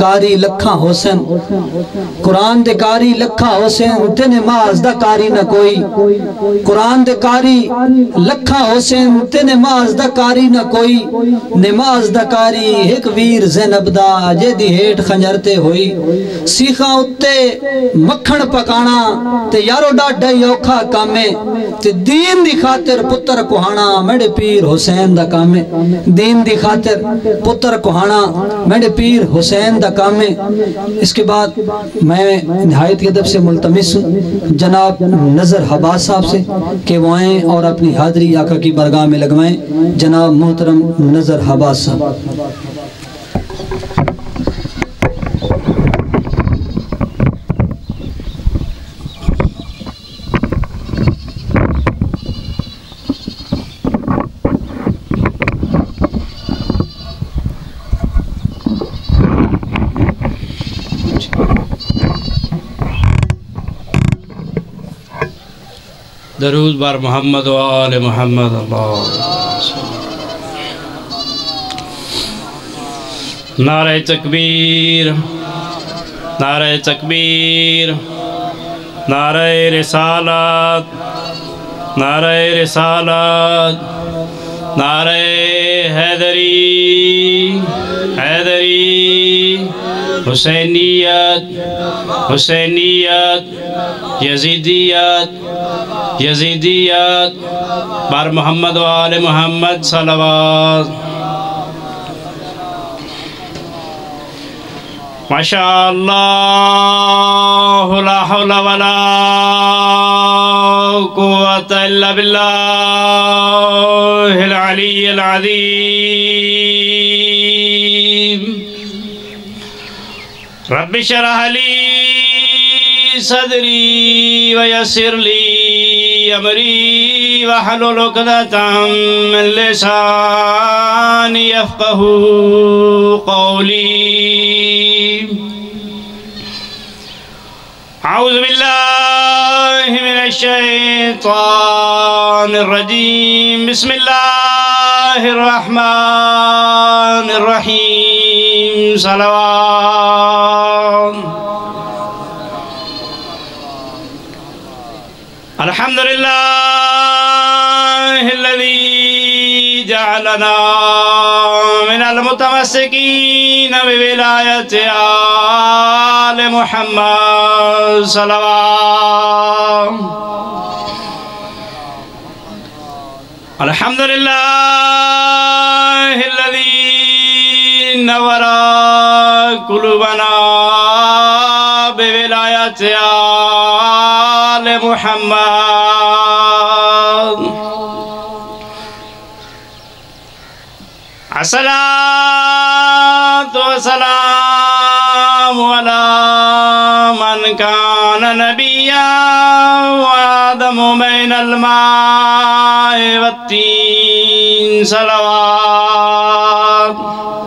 کاری لکھاں حسین قرآن دے کاری لکھاں حسین تے نماز دا کاری نہ کوئی قرآن دے کاری لکھاں حسین تے نماز دا کاری نہ کوئی نماز دا کاری ایک ویر زینب دا جے دی ہیٹ خنجرتے ہوئی سیخاں اتے مکھن پکانا تے یارو ڈاڈا یوکھا کامے تے دین دی خاطر پتر کوہانا میرے پیر حسین دا کامے دین دی خاطر پتر کوہانا میرے پیر حسین دا کامے اس کے بعد میں نہایت ادب سے ملتمس ہوں جناب نظر حباس صاحب سے کہ وہ آئیں اور اپنی حاضری آقا کی برگاہ میں لگوائیں جناب محترم نظر حباس صاحب درود بر محمد و آل محمد اللہ نعرہ تکبیر نعرہ تکبیر نعرہ رسالت نعرہ رسالت نعرہ حیدری حیدری حسینیت حسینیت یزیدیت یزیدیت بر محمد و آل محمد صلوات ماشاءاللہ لا حول ولا قوة الا باللہ العلی العظیم رب اشرح لی صدری ویسر لی امری واحلل عقدۃ من لسانی یفقہوا قولی اعوذ باللہ من الشیطان الرجیم بسم اللہ الرحمن الرحیم صلوات الحمدللہ الذی جعلنا من المتمسکین بولایت آل محمد صلوات الحمدللہ الذی نور قلوبنا بولایت آل محمد الصلاة والسلام على من كان نبيا وآدم بين الماء والتين صلوات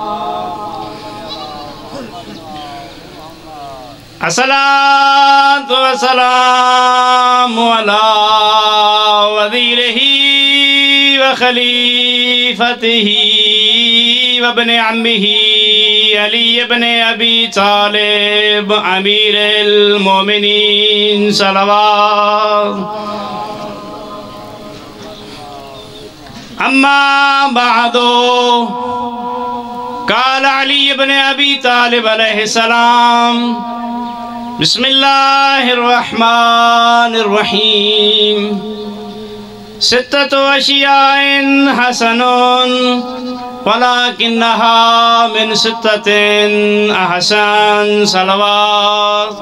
الصلاة والسلام على وزيره وخليفته وابن عمه علي بن أبي طالب أمير المؤمنين صلوات أما بعد قال علي بن أبي طالب عليه السلام بسم الله الرحمن الرحيم ستة أشياء حسن ولكنها من ستة أحسن صلوات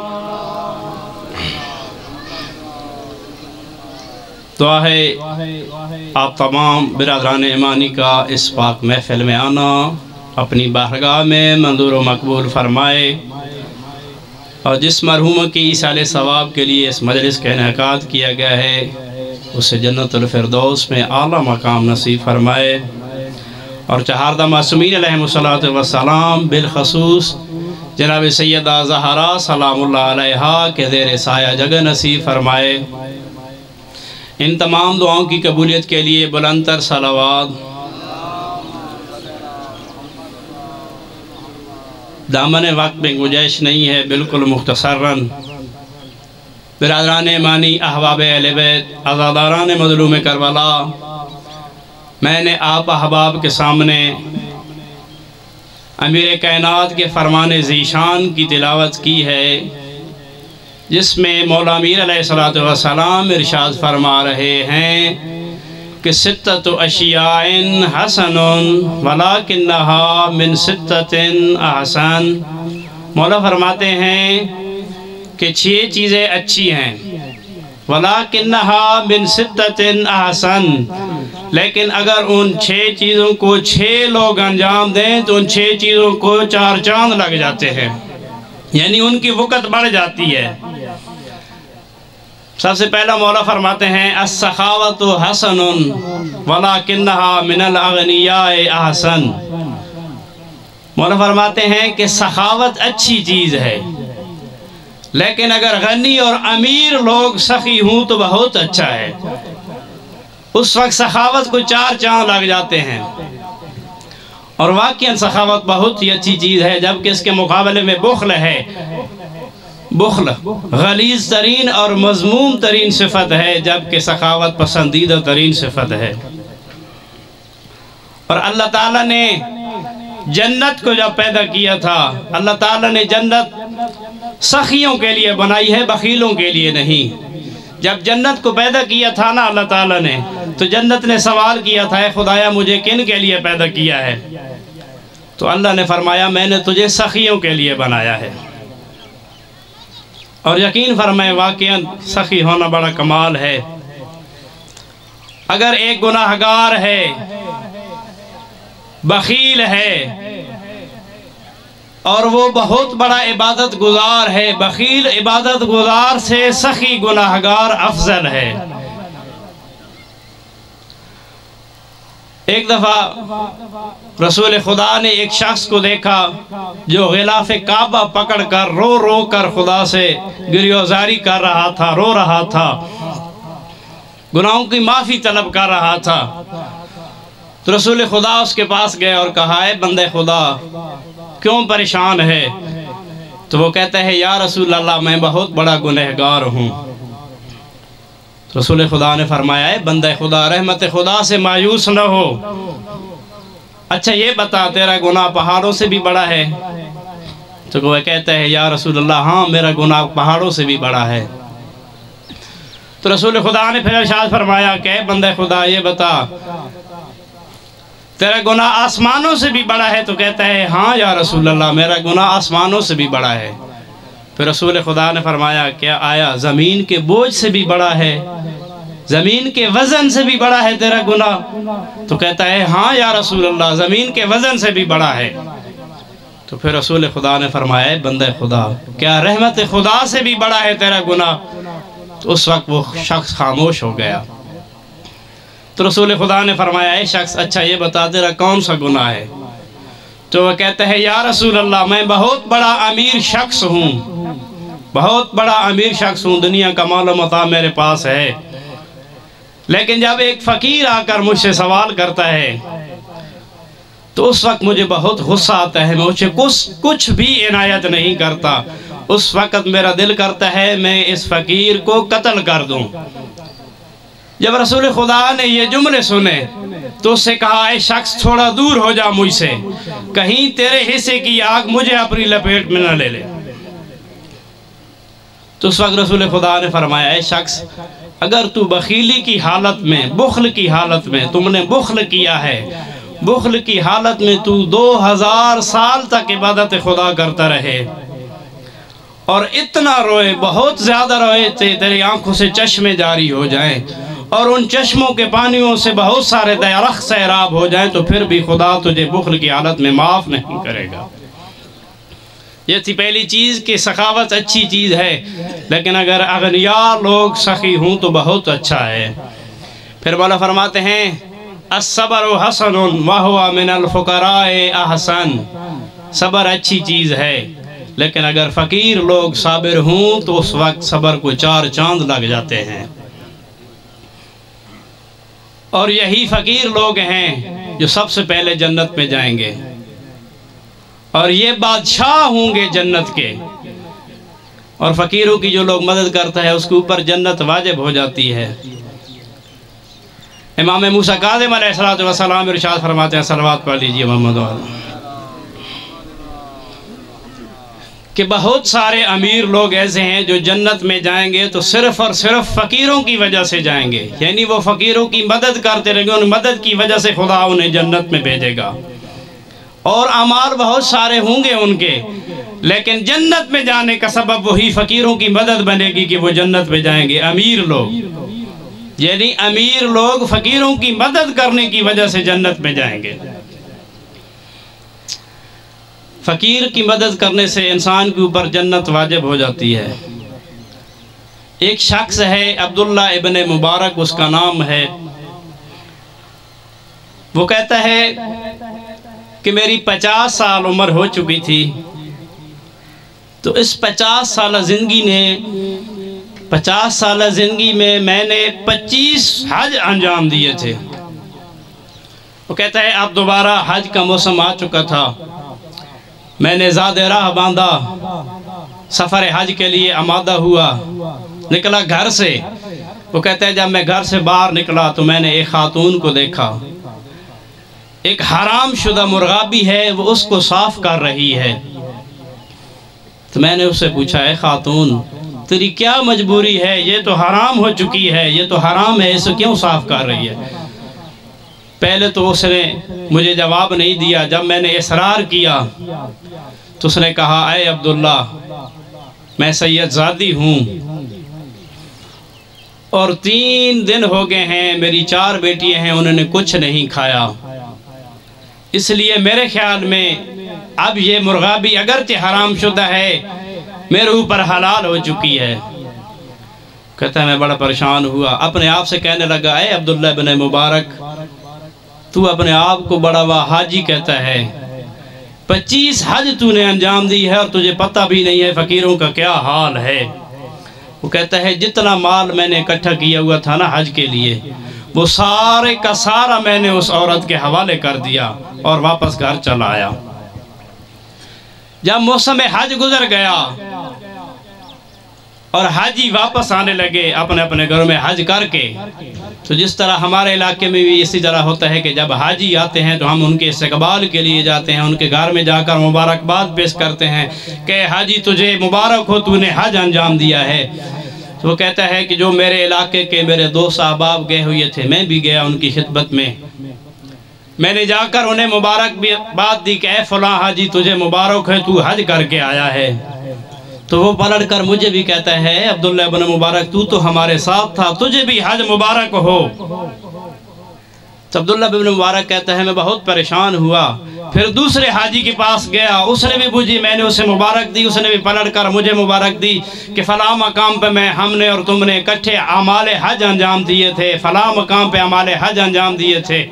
دعا ہے آپ تمام برادران ایمانی کا اس پاک محفل میں آنا اپنی بارگاہ میں منظور و مقبول فرمائے اور جس مرحوم کی ایصال ثواب کے لیے اس مجلس کا انعقاد کیا گیا ہے اسے جنت الفردوس میں اعلیٰ مقام نصیب فرمائے اور چہاردہ معصومین علیہم السلام بالخصوص جناب سیدہ زہرا سلام اللہ علیہا کے زیر سایہ جگہ نصیب فرمائے ان تمام دعاؤں کی قبولیت کے لیے بلند تر صلوات دامن وقت میں گنجائش نہیں ہے، بالکل مختصراً برادران ایمانی، احباب اہل بیت، عزاداران مظلوم کربلا، میں نے آپ احباب کے سامنے امیر کائنات کے فرمان ذیشان کی تلاوت کی ہے، جس میں مولا امیر علیہ السلام ارشاد فرما رہے ہیں کہ ستۃ اشیاء حسن ولکنھا من ستۃ احسن۔ مولا فرماتے ہیں کہ 6 چیزیں اچھی ہیں، وَلَكِنَّهَا مِن سِتَّةٍ أَحْسَنَ، لیکن اگر ان 6 چیزوں کو 6 لوگ انجام دیں تو ان 6 چیزوں کو 4 چاند لگ جاتے ہیں، یعنی ان کی وقت بڑھ جاتی ہے۔ سب سے پہلا مولا فرماتے ہیں السخاوۃ حسن وَلَكِنَّهَا مِنَ الْأَغْنِيَاءِ أَحْسَنَ۔ مولا فرماتے ہیں کہ سخاوت اچھی چیز ہے، لیکن اگر غنی اور امیر لوگ سخی ہوں تو بہت اچھا ہے۔ اس وقت سخاوت کو 4 چاند لگ جاتے ہیں، اور واقعاً سخاوت بہت ہی اچھی چیز ہے، جبکہ اس کے مقابلے میں بخل ہے۔ بخل غلیظ ترین اور مذموم ترین صفت ہے، جبکہ سخاوت پسندیدہ ترین صفت ہے۔ اور اللہ تعالیٰ نے جنت کو جب پیدا کیا تھا، اللہ تعالیٰ نے جنت سخیوں کے لیے بنائی ہے، بخیلوں کے لیے نہیں۔ جب جنت کو پیدا کیا تھا نا اللہ تعالیٰ نے، تو جنت نے سوال کیا تھا، اے خدایا مجھے کن کے لیے پیدا کیا ہے؟ تو اللہ نے فرمایا میں نے تجھے سخیوں کے لیے بنایا ہے۔ اور یقین فرمائے واقعاً سخی ہونا بڑا کمال ہے۔ اگر ایک گناہگار ہے، بخیل ہے، اور وہ بہت بڑا عبادت گزار ہے، بخیل عبادت گزار سے سخی گناہگار افضل ہے۔ ایک دفعہ رسول خدا نے ایک شخص کو دیکھا جو غلاف کعبہ پکڑ کر رو رو کر خدا سے گریزاری کر رہا تھا، رو رہا تھا، گناہوں کی معافی طلب کر رہا تھا۔ تو رسول خدا اس کے پاس گئے اور کہا اے بندے خدا کیوں پریشان ہے؟ تو وہ کہتا ہے یا رسول اللہ میں بہت بڑا گنہگار ہوں۔ رسول خدا نے فرمایا اے بندے خدا رحمت خدا سے مایوس نہ ہو، اچھا یہ بتا تیرا گناہ پہاڑوں سے بھی بڑا ہے؟ تو وہ کہتا ہے یا رسول اللہ ہاں میرا گناہ پہاڑوں سے بھی بڑا ہے۔ تو رسول خدا نے پھر ارشاد فرمایا کہ اے بندے خدا یہ بتا تیرا گناہ آسمانوں سے بھی بڑا ہے؟ تو کہتا ہے ہاں یا رسول اللہ میرا گناہ آسمانوں سے بھی بڑا ہے۔ پھر رسول خدا نے فرمایا کیا آیا زمین کے بوجھ سے بھی بڑا ہے، زمین کے وزن سے بھی بڑا ہے تیرا گناہ؟ تو کہتا ہے ہاں یا رسول اللہ زمین کے وزن سے بھی بڑا ہے۔ تو پھر رسول خدا نے فرمایا بندے خدا کیا رحمت خدا سے بھی بڑا ہے تیرا گناہ؟ تو اس وقت وہ شخص خاموش ہو گیا۔ تو رسول خدا نے فرمایا اے شخص اچھا یہ بتا تیرا کون سا گناہ ہے؟ تو وہ کہتا ہے یا رسول اللہ میں بہت بڑا امیر شخص ہوں، بہت بڑا امیر شخص ہوں، دنیا کا مال و متاع میرے پاس ہے، لیکن جب ایک فقیر آ کر مجھ سے سوال کرتا ہے تو اس وقت مجھے بہت غصہ آتا ہے، مجھے کچھ بھی عنایت نہیں کرتا۔ اس وقت میرا دل کرتا ہے میں اس فقیر کو قتل کر دوں۔ جب رسول خدا نے یہ جملے سنے تو اس سے کہا اے شخص تھوڑا دور ہو جا مجھ سے، کہیں تیرے حصے کی آگ مجھے اپنی لپیٹ میں نہ لے لے۔ تو اس وقت رسول خدا نے فرمایا اے شخص اگر تو بخیلی کی حالت میں، بخل کی حالت میں، تم نے بخل کیا ہے، بخل کی حالت میں تو 2000 سال تک عبادت خدا کرتا رہے اور اتنا روئے، بہت زیادہ روئے تیری آنکھوں سے چشمے جاری ہو جائیں اور ان چشموں کے پانیوں سے بہت سارے درخت سیراب ہو جائیں تو پھر بھی خدا تجھے بخل کی حالت میں معاف نہیں کرے گا۔ یہ تھی پہلی چیز کہ سخاوت اچھی چیز ہے، لیکن اگر اغنیاء لوگ سخی ہوں تو بہت اچھا ہے۔ پھر مولا فرماتے ہیں الصبر حسن وہو من الفقراء احسن، صبر اچھی چیز ہے، لیکن اگر فقیر لوگ صابر ہوں تو اس وقت صبر کو 4 چاند لگ جاتے ہیں۔ اور یہی فقیر لوگ ہیں جو سب سے پہلے جنت میں جائیں گے۔ اور یہ بادشاہ ہوں گے جنت کے، اور فقیروں کی جو لوگ مدد کرتا ہے اس کے اوپر جنت واجب ہو جاتی ہے۔ امام موسیٰ کاظم علیہ السلام ارشاد فرماتے ہیں، صلوات پڑھ لیجئے محمد والا، کہ بہت سارے امیر لوگ ایسے ہیں جو جنت میں جائیں گے تو صرف اور صرف فقیروں کی وجہ سے جائیں گے، یعنی وہ فقیروں کی مدد کرتے رہیں گے، ان مدد کی وجہ سے خدا انہیں جنت میں بھیجے گا، اور اعمال بہت سارے ہوں گے ان کے، لیکن جنت میں جانے کا سبب وہی فقیروں کی مدد بنے گی کہ وہ جنت میں جائیں گے۔ امیر لوگ، یعنی امیر لوگ فقیروں کی مدد کرنے کی وجہ سے جنت میں جائیں گے۔ فقیر کی مدد کرنے سے انسان کے اوپر جنت واجب ہو جاتی ہے۔ ایک شخص ہے عبداللہ ابن مبارک اس کا نام ہے، وہ کہتا ہے کہ میری 50 سال عمر ہو چکی تھی، تو اس 50 سالہ زندگی میں میں نے 25 حج انجام دیے تھے۔ وہ کہتا ہے اب دوبارہ حج کا موسم آ چکا تھا، میں نے زاد راہ باندھا، سفر حج کے لیے آمادہ ہوا، نکلا گھر سے۔ وہ کہتا ہے جب میں گھر سے باہر نکلا تو میں نے ایک خاتون کو دیکھا، ایک حرام شدہ مرغابی ہے، وہ اس کو صاف کر رہی ہے۔ تو میں نے اس سے پوچھا، اے خاتون تیری کیا مجبوری ہے، یہ تو حرام ہو چکی ہے، یہ تو حرام ہے، اسے کیوں صاف کر رہی ہے؟ پہلے تو اس نے مجھے جواب نہیں دیا، جب میں نے اصرار کیا تو اس نے کہا، اے عبداللہ میں سید زادی ہوں اور 3 دن ہو گئے ہیں، میری 4 بیٹیاں ہیں، انہوں نے کچھ نہیں کھایا، اس لیے میرے خیال میں اب یہ مرغابی اگرچہ حرام شدہ ہے میرے اوپر حلال ہو چکی ہے۔ کہتا ہے میں بڑا پریشان ہوا، اپنے آپ سے کہنے لگا، اے عبداللہ بن مبارک تو اپنے آپ کو بڑا حاجی کہتا ہے، 25 حج تو نے انجام دی ہے اور تجھے پتہ بھی نہیں ہے فقیروں کا کیا حال ہے۔ وہ کہتا ہے جتنا مال میں نے اکٹھا کیا ہوا تھا نا حج کے لیے، وہ سارے کا سارا میں نے اس عورت کے حوالے کر دیا اور واپس گھر چلا آیا۔ جب موسم حج گزر گیا اور حاجی واپس آنے لگے اپنے اپنے گھروں میں حج کر کے، تو جس طرح ہمارے علاقے میں بھی اسی طرح ہوتا ہے کہ جب حاجی آتے ہیں تو ہم ان کے استقبال کے لیے جاتے ہیں، ان کے گھر میں جا کر مبارکباد پیش کرتے ہیں کہ حاجی تجھے مبارک ہو، تو نے حج انجام دیا ہے۔ تو وہ کہتا ہے کہ جو میرے علاقے کے میرے 2 احباب گئے ہوئے تھے، میں بھی گیا ان کی خدمت میں، میں نے جا کر انہیں مبارکباد دی کہ اے فلاں حاجی تجھے مبارک ہے، تو حج کر کے آیا ہے۔ تو وہ پلٹ کر مجھے بھی کہتا ہے، عبداللہ بن مبارک تو ہمارے ساتھ تھا، تجھے بھی حج مبارک ہو۔ تو عبداللہ بن مبارک کہتا ہے میں بہت پریشان ہوا، پھر دوسرے حاجی کے پاس گیا، اس نے بھی مجھے، میں نے اسے مبارک دی، اس نے بھی پلٹ کر مجھے مبارک دی کہ فلاں مقام پہ ہم نے اور تم نے اکٹھے اعمال حج انجام دیے تھے، فلاں مقام پہ اعمال حج انجام دیے تھے۔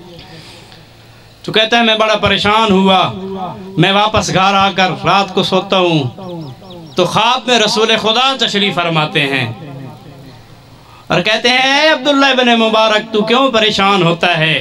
تو کہتا ہے میں بڑا پریشان ہوا، میں واپس گھر آ کر رات کو سوتا ہوں تو خواب میں رسول خدا تشریف فرماتے ہیں اور کہتے ہیں اے عبداللہ بن مبارک تو کیوں پریشان ہوتا ہے؟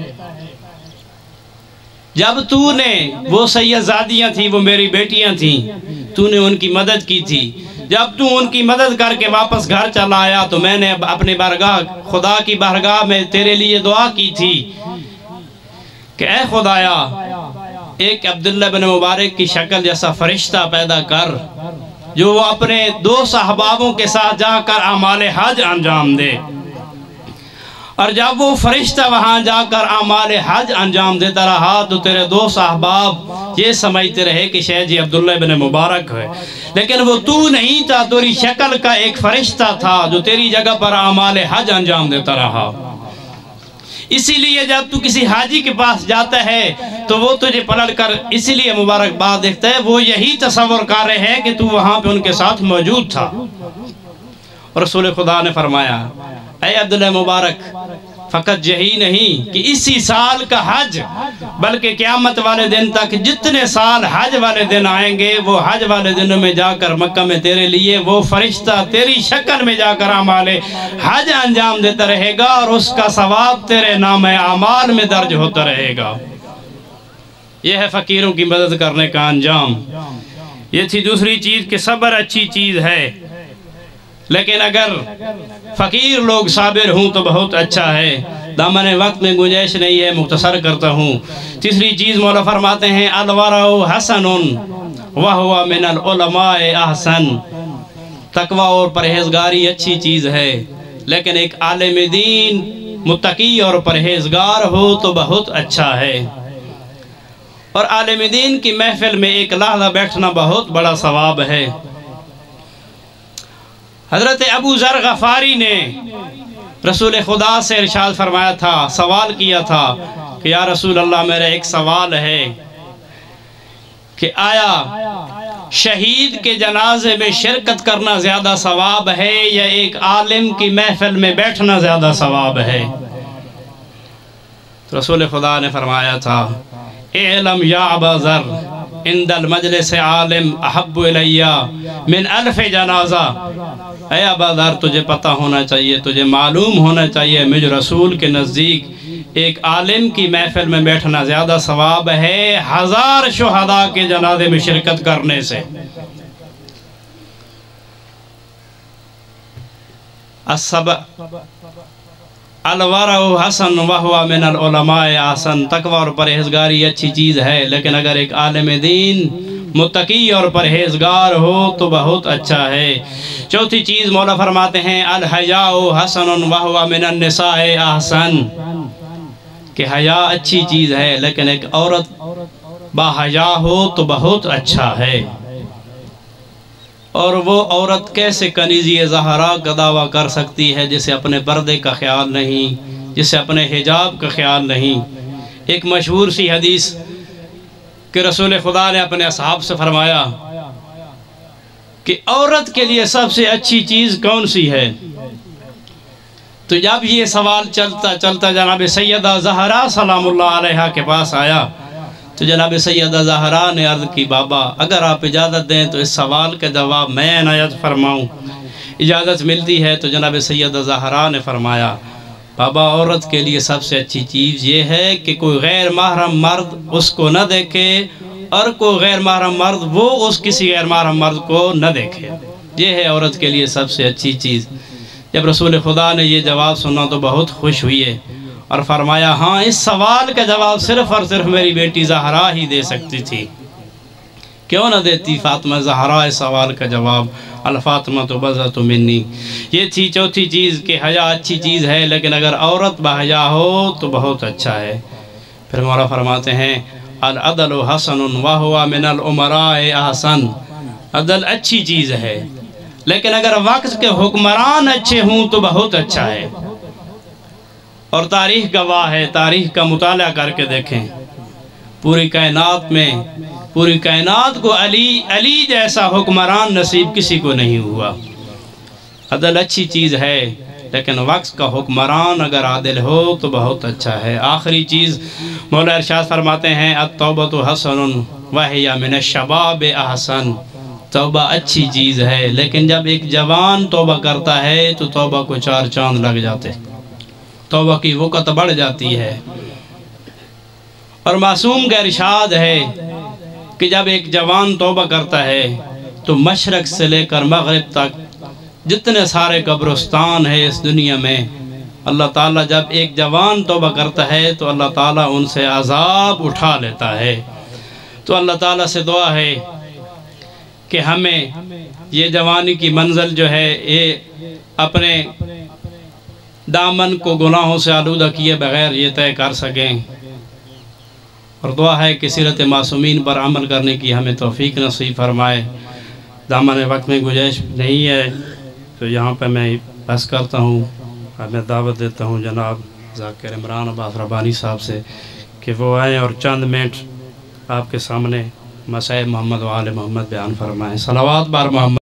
جب تو نے، وہ سیدزادیاں تھیں، وہ میری بیٹیاں تھیں، تو نے ان کی مدد کی تھی، جب تو ان کی مدد کر کے واپس گھر چلا آیا تو میں نے اپنے بارگاہ، خدا کی بارگاہ میں تیرے لیے دعا کی تھی کہ اے خدایا ایک عبداللہ بن مبارک کی شکل جیسا فرشتہ پیدا کر جو وہ اپنے 2 صحابوں کے ساتھ جا کر اعمال حج انجام دے۔ اور جب وہ فرشتہ وہاں جا کر اعمال حج انجام دیتا رہا تو تیرے 2 صحاباب یہ سمجھتے رہے کہ شاید یہ عبداللہ بن مبارک ہے، لیکن وہ تو نہیں تھا، تیری شکل کا ایک فرشتہ تھا جو تیری جگہ پر اعمال حج انجام دیتا رہا۔ اسی لیے جب تو کسی حاجی کے پاس جاتا ہے تو وہ تجھے پلٹ کر اسی لیے مبارکباد دیکھتا ہے، وہ یہی تصور کر رہے ہیں کہ تو وہاں پہ ان کے ساتھ موجود تھا۔ رسول خدا نے فرمایا اے عبداللہ مبارک فقط یہی نہیں کہ اسی سال کا حج بلکہ قیامت والے دن تک جتنے سال حج والے دن آئیں گے وہ حج والے دنوں میں جا کر مکہ میں تیرے لیے وہ فرشتہ تیری شکل میں جا کر اعمال حج انجام دیتا رہے گا اور اس کا ثواب تیرے نام اعمال میں درج ہوتا رہے گا۔ یہ ہے فقیروں کی مدد کرنے کا انجام۔ یہ تھی دوسری چیز کہ صبر اچھی چیز ہے، لیکن اگر فقیر لوگ صابر ہوں تو بہت اچھا ہے۔ دامن وقت میں گنجائش نہیں ہے، مختصر کرتا ہوں۔ تیسری چیز مولا فرماتے ہیں الورع حسن وہو من العلماء احسن، تقوی اور پرہیزگاری اچھی چیز ہے، لیکن ایک عالم دین متقی اور پرہیزگار ہو تو بہت اچھا ہے۔ اور عالم دین کی محفل میں ایک لحظہ بیٹھنا بہت بڑا ثواب ہے۔ حضرت ابو ذر غفاری نے رسول خدا سے ارشاد فرمایا تھا، سوال کیا تھا کہ یا رسول اللہ میرا ایک سوال ہے کہ آیا شہید کے جنازے میں شرکت کرنا زیادہ ثواب ہے یا ایک عالم کی محفل میں بیٹھنا زیادہ ثواب ہے؟ رسول خدا نے فرمایا تھا اعلم یا ابا ذر عند المجلس عالم احب الیہ من الف جنازہ، اے ابا ذر تجھے پتہ ہونا چاہیے، تجھے معلوم ہونا چاہیے مجھ رسول کے نزدیک ایک عالم کی محفل میں بیٹھنا زیادہ ثواب ہے 1000 شہداء کے جنازے میں شرکت کرنے سے۔ الورع حسن وہو من العلماء احسن، تقوی اور پرہیزگاری اچھی چیز ہے، لیکن اگر ایک عالم دین متقی اور پرہیزگار ہو تو بہت اچھا ہے۔ چوتھی چیز مولا فرماتے ہیں الحیاء حسن وہو من النساء احسن، کہ حیا اچھی چیز ہے، لیکن ایک عورت با حیا ہو تو بہت اچھا ہے۔ اور وہ عورت کیسے کنیزی زہرا کا دعویٰ کر سکتی ہے جسے اپنے پردے کا خیال نہیں، جسے اپنے حجاب کا خیال نہیں؟ ایک مشہور سی حدیث کہ رسول خدا نے اپنے اصحاب سے فرمایا کہ عورت کے لیے سب سے اچھی چیز کون سی ہے؟ تو جب یہ سوال چلتا چلتا جناب سیدہ زہرا سلام اللہ علیہ کے پاس آیا تو جناب سیدہ زہرا نے عرض کی بابا اگر آپ اجازت دیں تو اس سوال کے جواب میں عنایت فرماؤں۔ اجازت ملتی ہے تو جناب سیدہ زہرا نے فرمایا بابا عورت کے لیے سب سے اچھی چیز یہ ہے کہ کوئی غیر محرم مرد اس کو نہ دیکھے اور کوئی غیر محرم مرد وہ اس کسی غیر محرم مرد کو نہ دیکھے، یہ ہے عورت کے لیے سب سے اچھی چیز۔ جب رسول خدا نے یہ جواب سنا تو بہت خوش ہوئی ہے اور فرمایا ہاں اس سوال کا جواب صرف اور صرف میری بیٹی زہرا ہی دے سکتی تھی، کیوں نہ دیتی فاطمہ زہرا اس سوال کا جواب؟ الفاطمہ تو بضعۃ منی۔ یہ تھی چوتھی چیز کہ حیا اچھی چیز ہے، لیکن اگر عورت باحیا ہو تو بہت اچھا ہے۔ پھر مولا فرماتے ہیں العدل حسن وہو من الامراء احسن، عدل اچھی چیز ہے، لیکن اگر وقت کے حکمران اچھے ہوں تو بہت اچھا ہے۔ اور تاریخ گواہ ہے، تاریخ کا مطالعہ کر کے دیکھیں، پوری کائنات میں پوری کائنات کو علی جیسا حکمران نصیب کسی کو نہیں ہوا۔ عدل اچھی چیز ہے، لیکن وقت کا حکمران اگر عادل ہو تو بہت اچھا ہے۔ آخری چیز مولا ارشاد فرماتے ہیں التوبۃ حسن وہی من الشباب احسن، توبہ اچھی چیز ہے، لیکن جب ایک جوان توبہ کرتا ہے تو توبہ کو 4 چاند لگ جاتے، توبہ کی وقت بڑھ جاتی ہے۔ اور معصوم کا ارشاد ہے کہ جب ایک جوان توبہ کرتا ہے تو مشرق سے لے کر مغرب تک جتنے سارے قبرستان ہیں اس دنیا میں، اللہ تعالیٰ جب ایک جوان توبہ کرتا ہے تو اللہ تعالیٰ ان سے عذاب اٹھا لیتا ہے۔ تو اللہ تعالیٰ سے دعا ہے کہ ہمیں یہ جوانی کی منزل جو ہے یہ اپنے دامن کو گناہوں سے آلودہ کیے بغیر یہ طے کر سکیں، اور دعا ہے کہ سیرت معصومین پر عمل کرنے کی ہمیں توفیق نصیب فرمائے۔ دامن وقت میں گنجائش نہیں ہے تو یہاں پہ میں بس کرتا ہوں، اور میں دعوت دیتا ہوں جناب ذاکر عمران عباس ربانی صاحب سے کہ وہ آئیں اور چند منٹ آپ کے سامنے مسائل محمد و آل محمد بیان فرمائیں۔ صلوات بار محمد۔